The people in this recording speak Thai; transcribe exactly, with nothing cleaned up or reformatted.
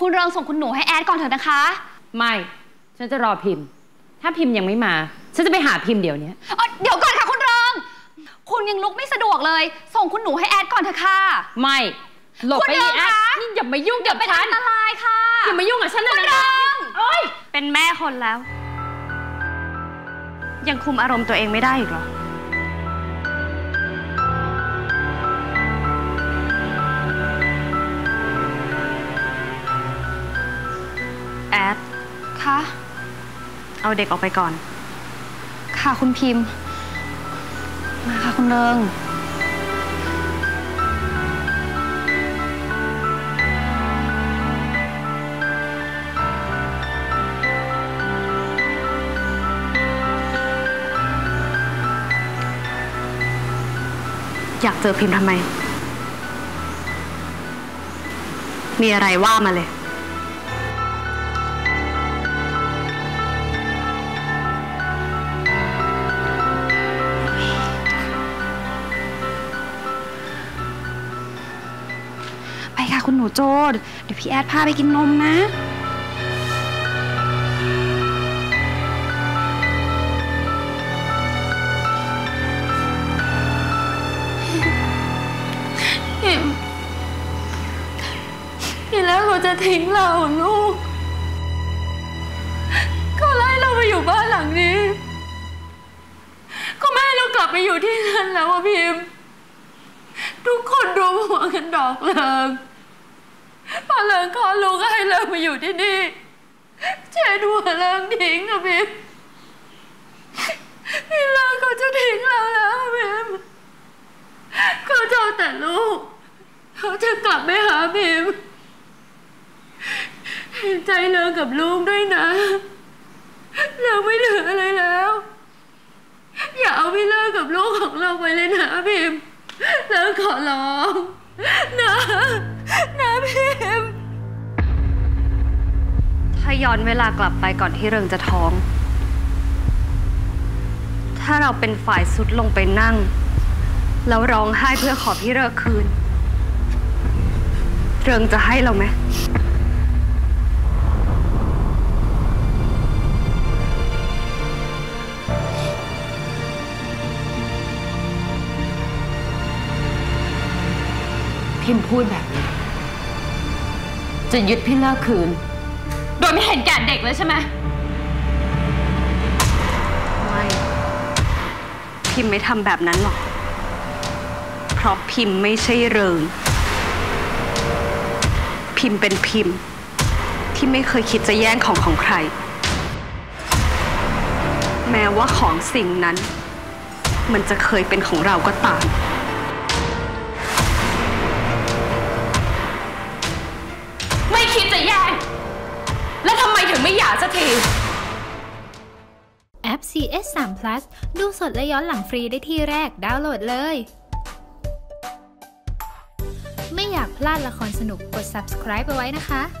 คุณเริงส่งคุณหนูให้แอดก่อนเถอะนะคะไม่ฉันจะรอพิมพ์ถ้าพิมพ์ยังไม่มาฉันจะไปหาพิมพ์เดี๋ยวนี้เดี๋ยวก่อนค่ะคุณเริงคุณยังลุกไม่สะดวกเลยส่งคุณหนูให้แอดก่อนเถอะค่ะไม่หลบไปแอดนี่อย่ามายุ่งกับฉันอันตรายค่ะอย่ามายุ่งกับฉันเลยนะโอ๊ยเป็นแม่คนแล้วยังคุมอารมณ์ตัวเองไม่ได้อีกหรอแอดคะเอาเด็กออกไปก่อนค่ะคุณพิมพ์มาค่ะคุณเริงอยากเจอพิมพ์ทำไมมีอะไรว่ามาเลยไปค่ะคุณหนูโจเดี๋ยวพี่แอดพาไปกินนมนะทีแรกเขาจะทิ้งเราลูกเขาไล่เราไปอยู่บ้านหลังนี้ก็ไม่ให้เรากลับไปอยู่ที่นั่นแล้วอะพิมพ์ทุกคนรวมหัวกันดอกเลิงพอเลิงคลอดลูกก็ให้เลิงมาอยู่ที่นี่เช็ดหัวเลิงทิ้งอะพิมพ์พี่เลิงเขาจะทิ้งเราแล้วพิมพ์เขาจะเอาแต่ลูกเขาจะกลับไปหาพิมพ์เห็นใจเลิกกับลูกด้วยนะเราไม่เหลืออะไรแล้วอย่าเอาพี่เลิกกับลูกของเราไปเลยนะพิมพ์เลิกขอร้องนะนะพิมพ์ถ้าย้อนเวลากลับไปก่อนที่เริงจะท้องถ้าเราเป็นฝ่ายสุดลงไปนั่งแล้วร้องไห้เพื่อขอพี่เลิกคืนเริงจะให้เราไหมพิมพ์พูดแบบนี้จะยึดพี่เลิกคืนโดยไม่เห็นแก่เด็กเลยใช่ไหมไม่พิมพ์ไม่ทำแบบนั้นหรอกเพราะพิมพ์ไม่ใช่เริงพิมพ์เป็นพิมพ์ที่ไม่เคยคิดจะแย่งของของใครแม้ว่าของสิ่งนั้นมันจะเคยเป็นของเราก็ตามไม่คิดจะแย่งแล้วทำไมถึงไม่หย่าสักทีแอป ซี เอส ทรี พลัส ดูสดและย้อนหลังฟรีได้ที่แรกดาวน์โหลดเลยไม่อยากพลาดละครสนุกกด ซับสไครบ์ เอาไว้นะคะ